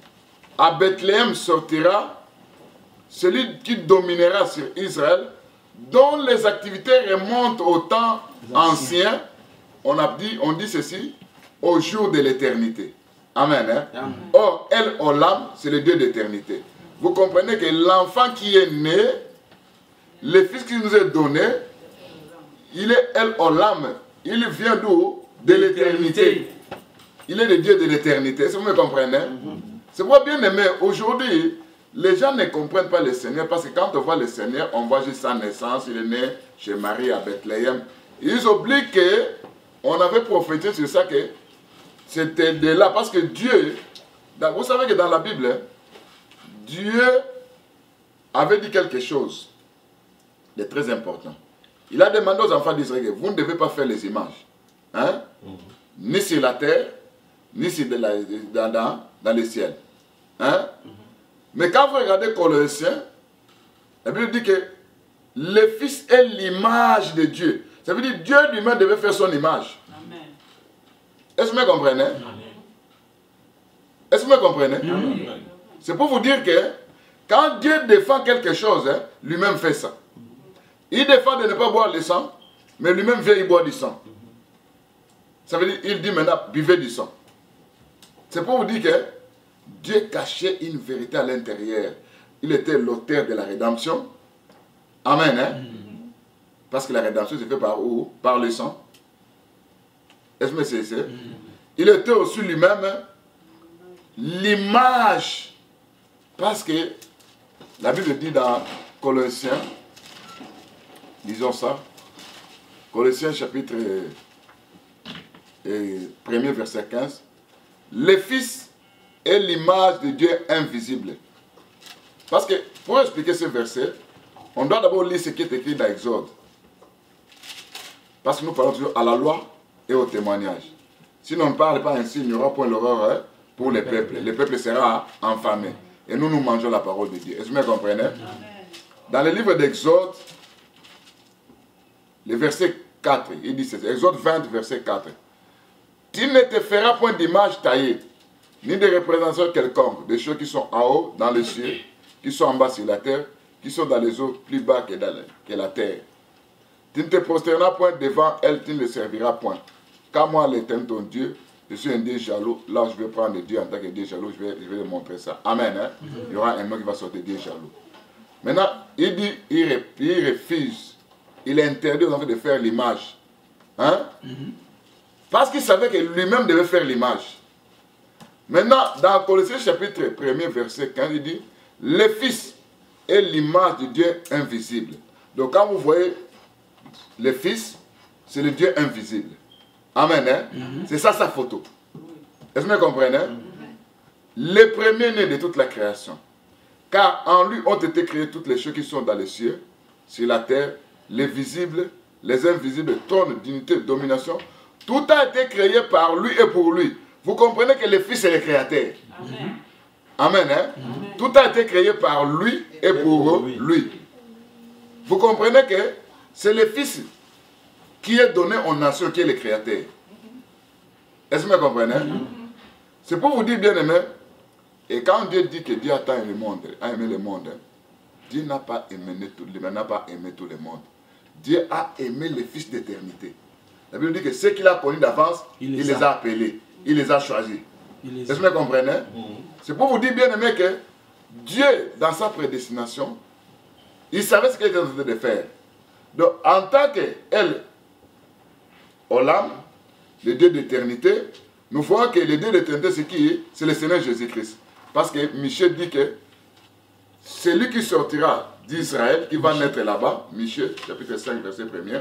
à Bethléem sortira celui qui dominera sur Israël, dont les activités remontent au temps ancien, on a dit, on dit ceci, au jour de l'éternité. Amen, hein? Amen. Or, El Olam, c'est le Dieu d'éternité. Vous comprenez que l'enfant qui est né, le fils qui nous est donné, il est El Olam. Il vient d'où? De l'éternité. Il est le Dieu de l'éternité. Est-ce que vous me comprenez? Mm-hmm. C'est pour bien aimer. Aujourd'hui, les gens ne comprennent pas le Seigneur parce que quand on voit le Seigneur, on voit juste sa naissance. Il est né chez Marie à Bethléem. Ils oublient qu'on avait prophétisé sur ça, que c'était de là. Parce que Dieu, vous savez que dans la Bible, Dieu avait dit quelque chose de très important. Il a demandé aux enfants d'Israël que vous ne devez pas faire les images. Hein? Mm-hmm. Ni sur la terre, ni sur de la, dans, dans, dans le ciel. Hein? Mm-hmm. Mais quand vous regardez Colossiens, la Bible dit que le Fils est l'image de Dieu. Ça veut dire que Dieu lui-même devait faire son image. Est-ce que vous me comprenez? Est-ce que vous me comprenez? C'est pour vous dire que quand Dieu défend quelque chose, hein, lui-même fait ça. Il défend de ne pas boire le sang, mais lui-même vient y boire du sang. Ça veut dire qu'il dit maintenant, buvez du sang. C'est pour vous dire que Dieu cachait une vérité à l'intérieur. Il était l'auteur de la rédemption. Amen. Hein? Mm-hmm. Parce que la rédemption se fait par où? Par le sang. Est-ce que c'est ça? Mm-hmm. Il était aussi lui-même l'image. Parce que la Bible dit dans Colossiens, disons ça, Colossiens chapitre premier verset quinze, le Fils est l'image de Dieu invisible. Parce que, pour expliquer ce verset, on doit d'abord lire ce qui est écrit dans Exode. Parce que nous parlons toujours à la loi et au témoignage. Si on ne parle pas ainsi, il n'y aura point l'horreur hein, pour les peuples. Le peuple sera enfamé. Et nous, nous mangeons la parole de Dieu. Est-ce que vous me comprenez? Amen. Dans le livre d'Exode, le verset quatre, il dit c'est Exode vingt, verset quatre. Tu ne te feras point d'image taillée, ni de représentation quelconque, des choses qui sont en haut, dans les cieux, qui sont en bas sur la terre, qui sont dans les eaux, plus bas que, dans la, que la terre. Tu ne te prosterneras point devant elle, tu ne le serviras point. Car moi, l'Éternel ton Dieu, je suis un Dieu jaloux. Là, je vais prendre Dieu en tant que Dieu jaloux, je vais, je vais lui montrer ça. Amen. Hein? Mm-hmm. Il y aura un homme qui va sortir Dieu jaloux. Maintenant, il dit, il, il refuse. Il interdit aux enfants de faire l'image. Hein? Mm-hmm. Parce qu'il savait que lui-même devait faire l'image. Maintenant, dans Colossiens chapitre premier, verset quinze, il dit, le Fils est l'image du Dieu invisible. Donc quand vous voyez le Fils, c'est le Dieu invisible. Amen. Hein? Mm-hmm. C'est ça sa photo. Est-ce que vous comprenez? Mm-hmm. Le premier-né de toute la création. Car en lui ont été créées toutes les choses qui sont dans les cieux, sur la terre, les visibles, les invisibles, trône, dignité, domination. Tout a été créé par lui et pour lui. Vous comprenez que le Fils est le créateur. Amen. Amen. Hein? Amen. Tout a été créé par lui et pour lui. lui. Vous comprenez que c'est le Fils qui est donné aux nations, qui est le créateur. Est-ce que vous comprenez? Mm-hmm. C'est pour vous dire, bien aimé, et quand Dieu dit que Dieu a tant aimé le monde, a aimé le monde, Dieu n'a pas aimé tout, n'a pas aimé tout le monde. Dieu a aimé le Fils d'éternité. La Bible dit que ceux qu'il a connus d'avance, il, il les a, a appelés, il les a choisis. Est-ce que vous comprenez? Mm-hmm. C'est pour vous dire, bien aimé, que Dieu, dans sa prédestination, il savait ce qu'il était en train de faire. Donc, en tant qu'elle, Olam, le Dieu d'éternité, nous voyons que le Dieu d'éternité, c'est qui? C'est le Seigneur Jésus-Christ. Parce que Michée dit que c'est lui qui sortira d'Israël, qui va naître là-bas, Michée, chapitre cinq, verset premier.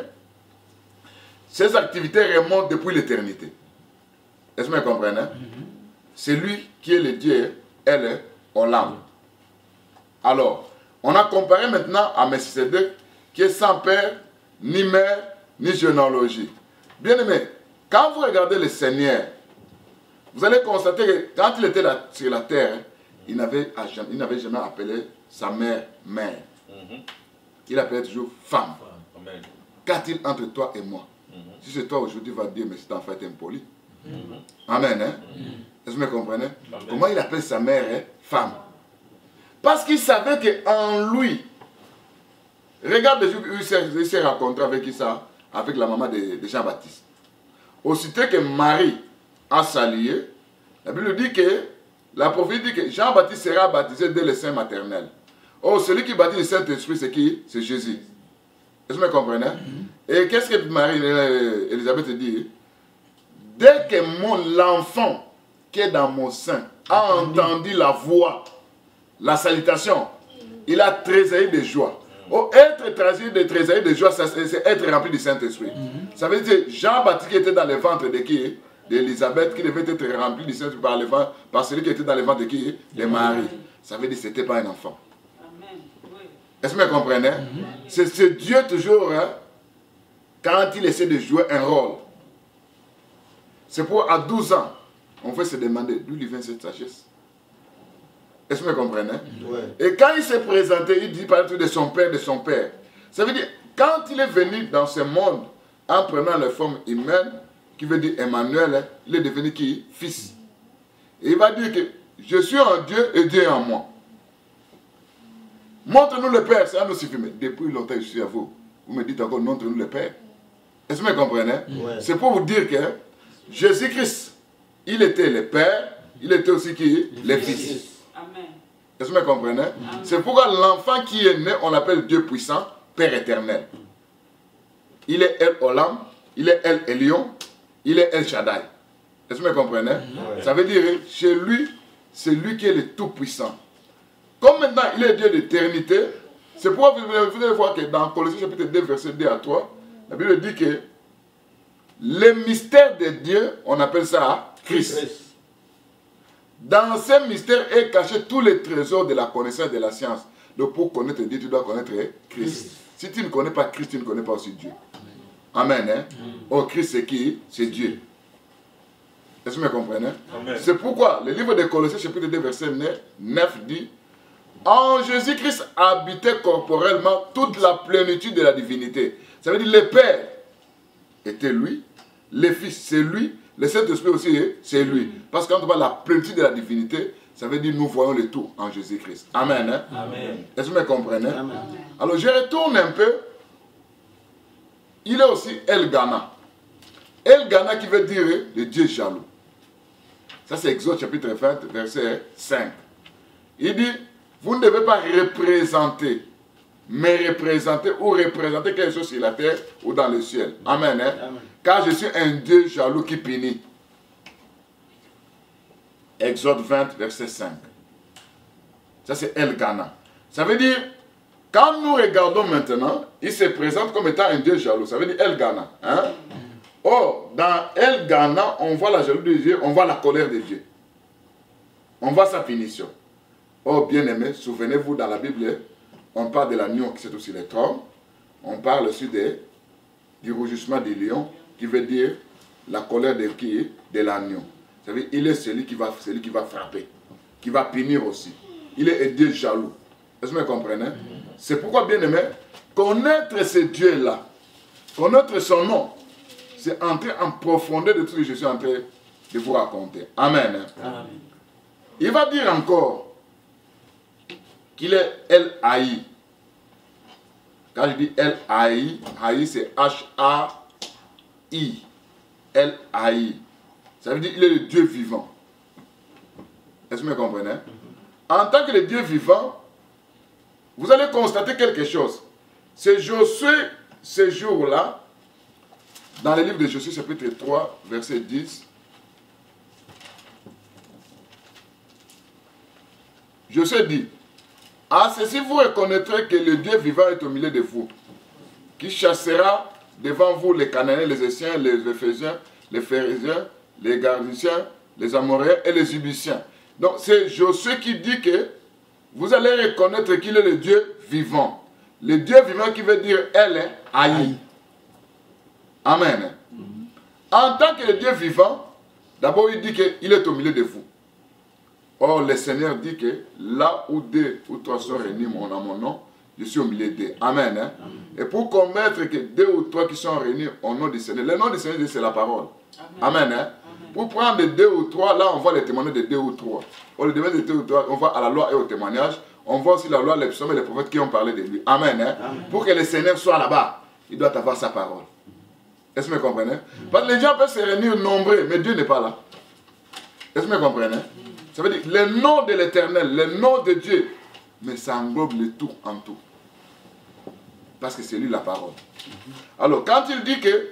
Ses activités remontent depuis l'éternité. Est-ce que vous comprenez? Mm-hmm. C'est lui qui est le Dieu, elle est Olam. Alors, on a comparé maintenant à Melchisédek, qui est sans père, ni mère, ni généalogie. Bien aimé, quand vous regardez le Seigneur, vous allez constater que quand il était là, sur la terre, il n'avait jamais appelé sa mère mère. Mm-hmm. Il appelait toujours femme. Amen. Qu'a-t-il entre toi et moi? Mm-hmm. Si c'est toi aujourd'hui, va dire, mais cet enfant est impoli. Mm-hmm. Amen. Hein? Mm-hmm. Est-ce que vous me comprenez? Amen. Comment il appelle sa mère hein? Femme? Parce qu'il savait qu'en lui, Regarde le jour où il s'est rencontré avec qui ça? Avec la maman de, de Jean-Baptiste. Aussitôt que Marie a salué, la Bible dit que, la prophétie dit que Jean-Baptiste sera baptisé dès le sein maternel. Oh, celui qui baptise le Saint-Esprit, c'est qui? C'est Jésus. Est-ce que vous comprenez? Mm-hmm. Et qu'est-ce que Marie, euh, Elisabeth dit? Dès que mon l'enfant qui est dans mon sein a entendu la voix, la salutation, il a tressailli de joie. Oh, être tressailli de, tressailli de joie, c'est être rempli du Saint-Esprit. Mm-hmm. Ça veut dire Jean-Baptiste qui était dans le ventre de qui? D'Elisabeth, qui devait être rempli du Saint-Esprit par, par celui qui était dans le ventre de qui? De Marie. Ça veut dire que ce n'était pas un enfant. Est-ce que vous comprenez? Mm-hmm. C'est Dieu toujours, hein, quand il essaie de jouer un rôle. C'est pour à douze ans, on peut se demander d'où lui vient cette sagesse. Est-ce que vous comprenez? Ouais. Et quand il s'est présenté, il dit par exemple de son père, de son père. Ça veut dire, quand il est venu dans ce monde, en prenant la forme humaine, qui veut dire Emmanuel, il est devenu qui? Fils. Et il va dire que je suis en Dieu et Dieu est en moi. Montre-nous le Père, ça nous suffit. Mais depuis longtemps, je suis à vous. Vous me dites encore, montre-nous le Père. Est-ce que vous comprenez? Ouais. C'est pour vous dire que Jésus-Christ, il était le Père, il était aussi qui? Le Fils. Amen. Est-ce que vous comprenez? C'est pourquoi l'enfant qui est né, on l'appelle Dieu puissant, Père éternel. Il est El Olam, il est El Elyon, il est El Shaddai. Est-ce que vous comprenez? Ouais. Ça veut dire, chez lui, c'est lui qui est le tout-puissant. Comme maintenant, il est Dieu d'éternité, c'est pourquoi vous allez voir que dans Colossiens chapitre deux, verset deux à trois, la Bible dit que le mystère de Dieu, on appelle ça Christ. Christ. Dans ce mystère est caché tous les trésors de la connaissance et de la science. Donc pour connaître Dieu, tu dois connaître Christ. Christ. Si tu ne connais pas Christ, tu ne connais pas aussi Dieu. Amen. Hein? Mm. Oh, Christ, c'est qui? C'est Dieu. Est-ce que vous comprenez? C'est pourquoi le livre de Colossiens chapitre deux, verset neuf dit: en Jésus-Christ habitait corporellement toute la plénitude de la divinité. Ça veut dire le Père était lui, le Fils c'est lui, le Saint-Esprit aussi c'est lui. Parce que quand on voit la plénitude de la divinité, ça veut dire nous voyons le tout en Jésus-Christ. Amen. Hein? Amen. Est-ce que vous me comprenez? Amen. Alors je retourne un peu. Il est aussi El-Gana. El-Gana qui veut dire le Dieu jaloux. Ça c'est Exode chapitre vingt, verset cinq. Il dit: vous ne devez pas représenter, mais représenter ou représenter quelque chose sur la terre ou dans le ciel. Amen. Hein? Amen. Car je suis un Dieu jaloux qui punit. Exode vingt, verset cinq. Ça c'est El-Gana. Ça veut dire, quand nous regardons maintenant, il se présente comme étant un Dieu jaloux. Ça veut dire El-Gana. Hein? Or, dans El-Gana, on voit la jalousie de Dieu, on voit la colère de Dieu. On voit sa punition. Oh, bien-aimés, souvenez-vous, dans la Bible, on parle de l'agneau qui est aussi le trône. On parle aussi de, du rougissement des lions, qui veut dire la colère de qui? De l'agneau. Ça veut dire il est celui qui va, celui qui va frapper, qui va punir aussi. Il est un Dieu jaloux. Est-ce que vous comprenez? C'est pourquoi, bien-aimés, connaître ce Dieu-là, connaître son nom, c'est entrer en profondeur de tout ce que je suis en train de vous raconter. Amen. Amen. Il va dire encore qu'il est El Haï. Quand je dis El Haï, Haï c'est H A I. El Haï. Ça veut dire qu'il est le Dieu vivant. Est-ce que vous me comprenez? En tant que le Dieu vivant, vous allez constater quelque chose. C'est Josué, ce jour-là, dans le livre de Josué, chapitre trois, verset dix. Josué dit: à ceci vous reconnaîtrez que le Dieu vivant est au milieu de vous, qui chassera devant vous les Cananéens, les Essiens, les Éphésiens, les Phérésiens, les Gardiciens, les Amoréens et les Ibiciens. Donc c'est Josué qui dit que vous allez reconnaître qu'il est le Dieu vivant. Le Dieu vivant qui veut dire elle est haï. Amen. Mm-hmm. En tant que le Dieu vivant, d'abord il dit qu'il est au milieu de vous. Or, le Seigneur dit que là où deux ou trois sont réunis en mon nom, je suis au milieu d'eux. Amen. Hein? Amen. Et pour commettre que deux ou trois qui sont réunis au nom du Seigneur, le nom du Seigneur, c'est la parole. Amen. Amen, hein? Amen. Pour prendre deux ou trois, là, on voit les témoignages de deux ou trois. Or, le témoignage de deux ou trois, on va à la loi et au témoignage, on voit aussi la loi, les psaumes et les prophètes qui ont parlé de lui. Amen. Hein? Amen. Pour que le Seigneur soit là-bas, il doit avoir sa parole. Est-ce que vous me comprenez? Mm. Parce que les gens peuvent se réunir nombreux, mais Dieu n'est pas là. Est-ce que vous me comprenez? Mm. Ça veut dire le nom de l'Éternel, le nom de Dieu, mais ça englobe le tout en tout. Parce que c'est lui la parole. Alors, quand il dit que,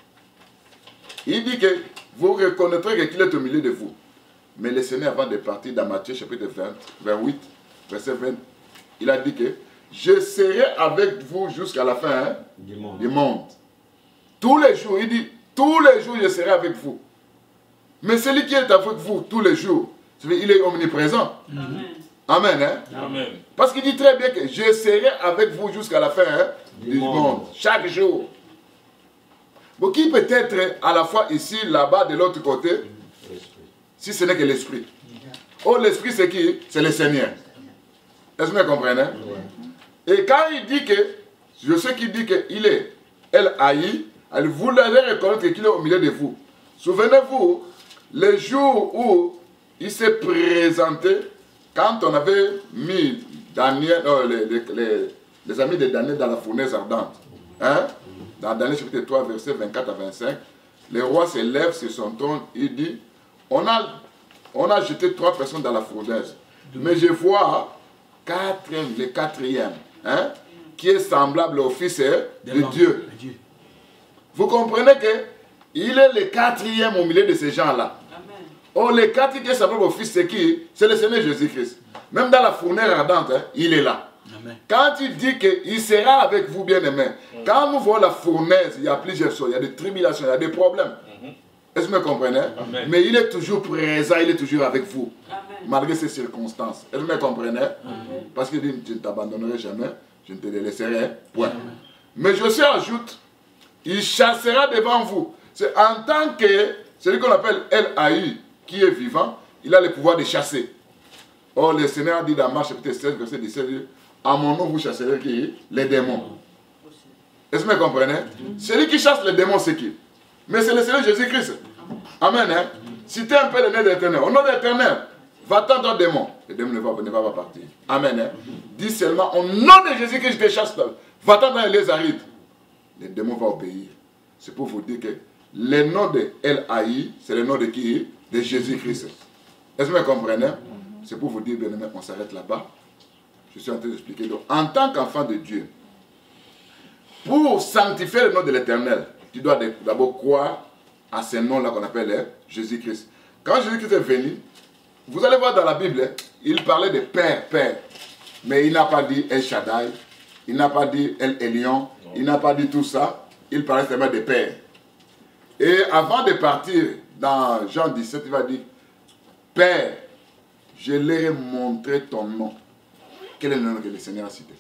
il dit que vous reconnaîtrez qu'il est au milieu de vous. Mais le Seigneur, avant de partir dans Matthieu chapitre vingt, vingt-huit, verset vingt, il a dit que je serai avec vous jusqu'à la fin hein, du, monde. du monde. Tous les jours, il dit, tous les jours je serai avec vous. Mais celui qui est avec vous tous les jours, il est omniprésent. Amen. Amen. Hein? Amen. Parce qu'il dit très bien que je serai avec vous jusqu'à la fin hein, du, du monde. monde, chaque jour. Bon, qui peut être à la fois ici, là-bas, de l'autre côté, si ce n'est que l'Esprit. Oh, l'Esprit, c'est qui? C'est le Seigneur. Est-ce que vous comprenez? Ouais. Et quand il dit que, je sais qu'il dit qu'il est El Haï, vous allez reconnaître qu'il est au milieu de vous. Souvenez-vous, le jour où il s'est présenté, quand on avait mis Daniel, non, les, les, les, les amis de Daniel dans la fournaise ardente, hein? Dans Daniel chapitre trois, versets vingt-quatre à vingt-cinq, le roi se lève sur son trône, il dit, on a, on a jeté trois personnes dans la fournaise, mais je vois quatrième, le quatrième, hein, qui est semblable au Fils de, de Dieu. Dieu. Vous comprenez que il est le quatrième au milieu de ces gens-là. Oh, le quatrième qui est semblable au Fils, c'est qui? C'est le Seigneur Jésus-Christ. Même dans la fournaise ardente, hein, il est là. Amen. Quand il dit qu'il sera avec vous, bien-aimés, mm. quand nous voyons la fournaise, il y a plusieurs choses, il y a des tribulations, il y a des problèmes. Mm-hmm. Est-ce que vous me comprenez? Amen. Mais il est toujours présent, il est toujours avec vous, Amen. Malgré ces circonstances. Est-ce que vous me comprenez? Amen. Parce qu'il dit, je ne t'abandonnerai jamais, je ne te laisserai point. Amen. Mais je aussi ajoute, il chassera devant vous. C'est en tant que, celui qu'on appelle El Haï, qui est vivant, il a le pouvoir de chasser. Or, le Seigneur a dit dans Marc chapitre seize, verset dix-sept, à mon nom vous chasserez qui? Les démons. Est-ce que vous comprenez? Mm-hmm. Celui qui chasse les démons, c'est qui? Mais c'est le Seigneur Jésus-Christ. Amen. Hein? Citez un peu le nom de l'Éternel. Au nom de l'Éternel, va-t'en ton démon. Le démon ne va, ne va pas partir. Amen. Hein? Mm-hmm. Dis seulement, au nom de Jésus-Christ, je te chasse. Va-t'en dans les arides. Les démons vont obéir. C'est pour vous dire que le nom de El Haï, c'est le nom de qui? De Jésus-Christ. Est-ce que vous comprenez? Mm-hmm. C'est pour vous dire, bien aimé, on s'arrête là-bas. Je suis en train d'expliquer. Donc, en tant qu'enfant de Dieu, pour sanctifier le nom de l'Éternel, tu dois d'abord croire à ce nom-là qu'on appelle Jésus-Christ. Quand Jésus-Christ est venu, vous allez voir dans la Bible, il parlait de Père, Père. Mais il n'a pas dit El Shaddai, il n'a pas dit El Elyon, il n'a pas dit tout ça. Il parlait seulement de Père. Et avant de partir, dans Jean dix-sept, il va dire, Père, je leur ai montré ton nom. Quel est le nom que le Seigneur a cité?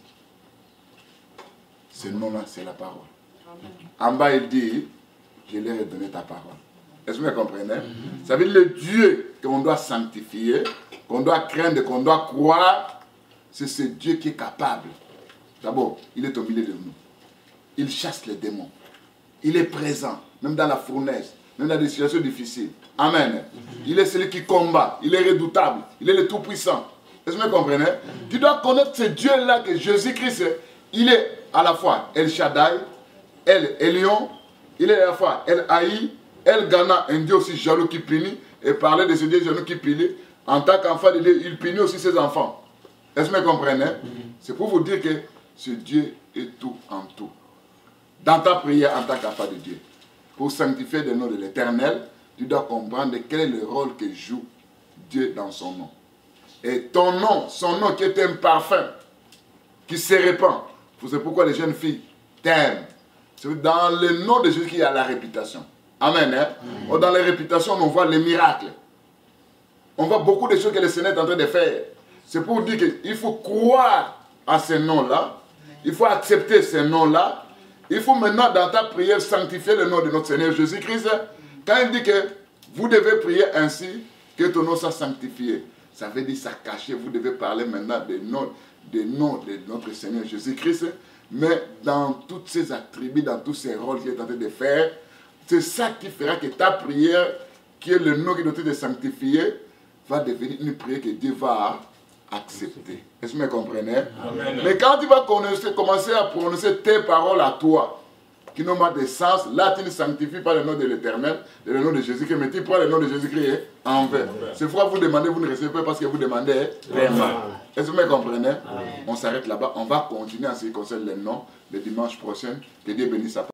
Ce nom-là, c'est la parole. En bas, il dit, je leur ai donné ta parole. Est-ce que vous comprenez? Mm-hmm. Ça veut dire le Dieu qu'on doit sanctifier, qu'on doit craindre, qu'on doit croire, c'est ce Dieu qui est capable. D'abord, il est au milieu de nous. Il chasse les démons. Il est présent, même dans la fournaise, même dans des situations difficiles. Amen. Mm-hmm. Il est celui qui combat. Il est redoutable. Il est le Tout-Puissant. Est-ce que vous comprenez? Mm-hmm. Tu dois connaître ce Dieu-là que Jésus-Christ, il est à la fois El Shaddai, El Elyon, il est à la fois El Haï, El Ghana, un Dieu aussi jaloux qui punit, et parler de ce Dieu jaloux qui punit, en tant qu'enfant de Dieu, il punit aussi ses enfants. Est-ce que vous comprenez? Mm-hmm. C'est pour vous dire que ce Dieu est tout en tout. Dans ta prière en tant qu'enfant de Dieu, pour sanctifier le nom de l'Éternel, tu dois comprendre quel est le rôle que joue Dieu dans son nom. Et ton nom, son nom qui est un parfum, qui se répand. C'est pourquoi les jeunes filles t'aiment. C'est dans le nom de Jésus qu'il y a la réputation. Amen. Hein? Mm-hmm. Dans les réputations, on voit les miracles. On voit beaucoup de choses que le Seigneur est en train de faire. C'est pour dire qu'il faut croire à ces noms-là. Il faut accepter ces noms-là. Il faut maintenant, dans ta prière, sanctifier le nom de notre Seigneur Jésus-Christ. Quand il dit que vous devez prier ainsi, que ton nom soit sanctifié, ça veut dire ça caché. Vous devez parler maintenant des noms, des noms de notre Seigneur Jésus-Christ. Mais dans tous ses attributs, dans tous ses rôles qu'il est en train de faire, c'est ça qui fera que ta prière, qui est le nom qui doit être sanctifié, va devenir une prière que Dieu va accepté. Est-ce que vous me comprenez? Amen. Mais quand tu vas commencer à prononcer tes paroles à toi, qui n'ont pas de sens, là tu ne sanctifies pas le nom de l'Éternel, le nom de Jésus-Christ, mais tu prends le nom de Jésus-Christ en vain. C'est pourquoi vous demandez, vous ne recevez pas parce que vous demandez vraiment. Est-ce que vous me comprenez? Amen. On s'arrête là-bas, on va continuer en ce qui concerne les noms le dimanche prochain. Que Dieu bénisse sa parole.